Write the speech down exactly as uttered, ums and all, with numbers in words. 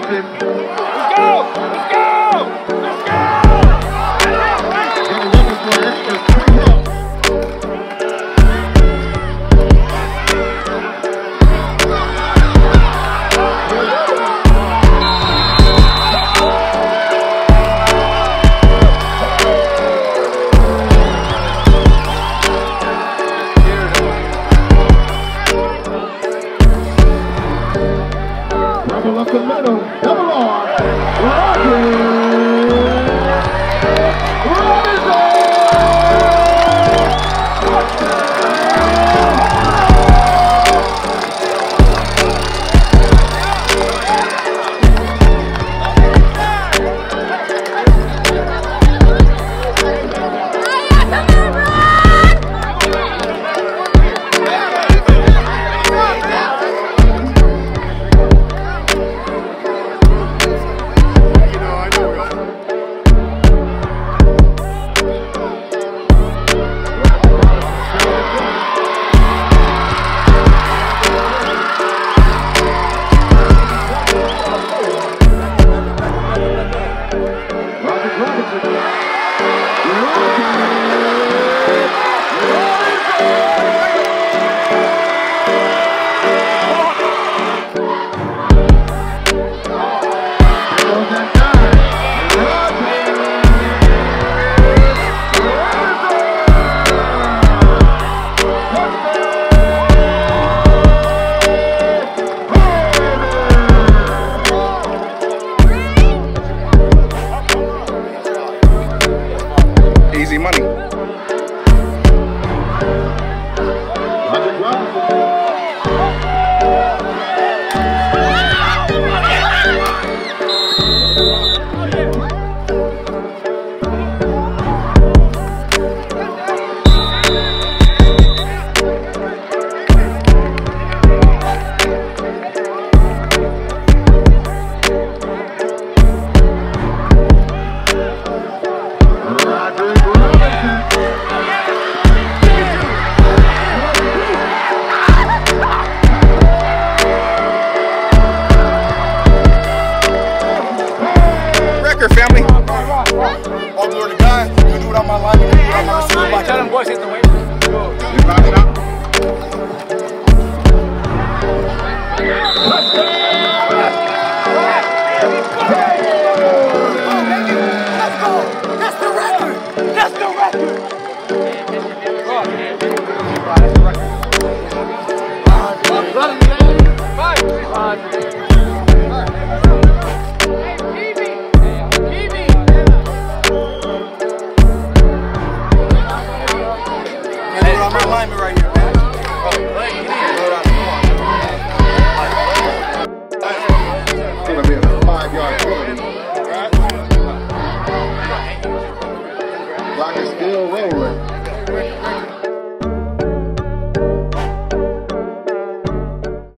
Robinson. Let's go! Let's go! Let's go! They're looking for an extra three up. Double up the middle, double on, Roderick, Robinson! Easy money. Family. All glory to God. You do it on my life. You do it on my receiver. Tell them boys hit the way. Let's go. That's the record. That's the record. My lineman right here, man. It's gonna be a five-yard penalty. Clock is still rolling.